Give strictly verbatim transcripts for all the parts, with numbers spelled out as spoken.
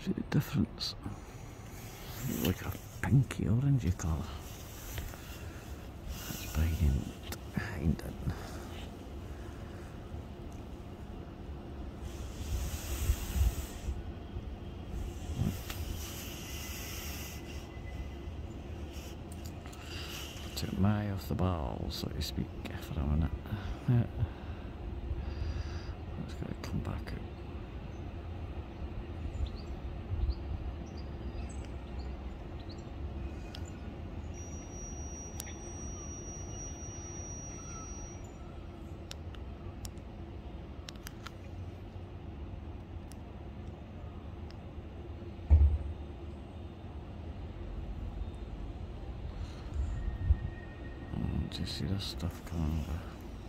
See the difference? Like a pinky orangey colour. That's behind, behind it. Took my off the ball, so to speak, for a minute. Yeah. It's got to come back out. Do you see this stuff coming over?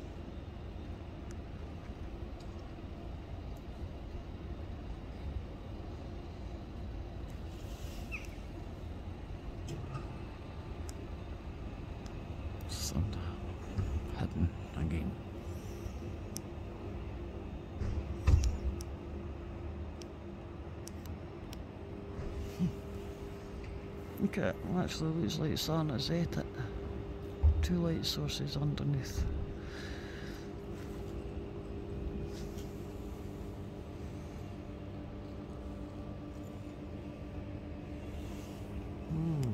Sun hidden again. Hmm. Okay, well, actually looks like sun has ate it. Two light sources underneath. Hmm.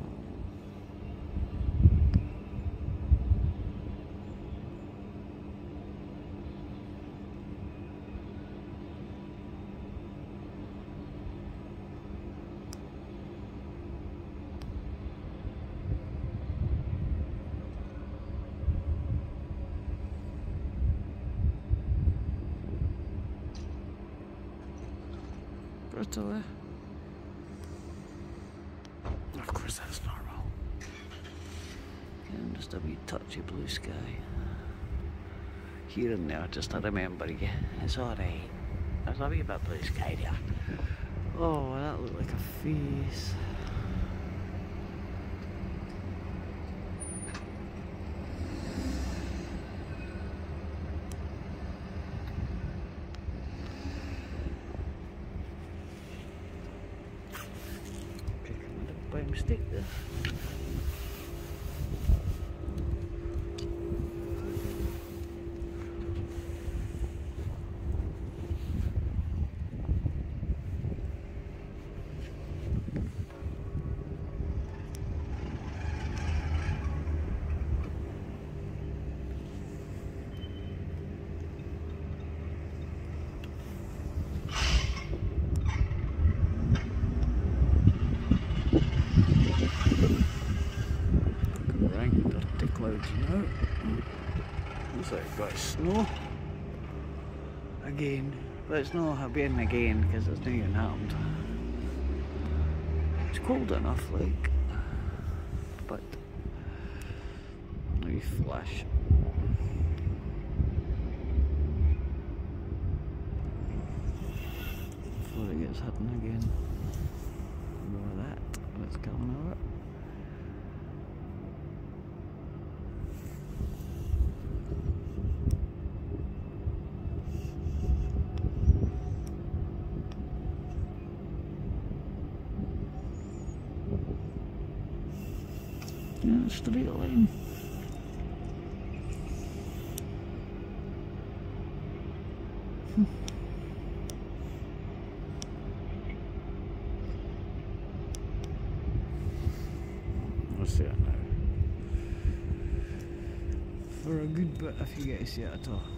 Brutally. Of course that's normal. And just a wee touchy blue sky. Here and there, just to remember you. It's alright. There's a wee bit blue sky there. Oh, that looked like a face. By mistake there. Dirty clouds now. Looks like it's got snow again, but it's not happening again because it's not even happened. It's cold enough, like, but a wee flash. Before it gets hidden again. Ignore that, it's coming over. Yeah, straight line. Hmm. I'll see it now. For a good bit if you get to see it at all.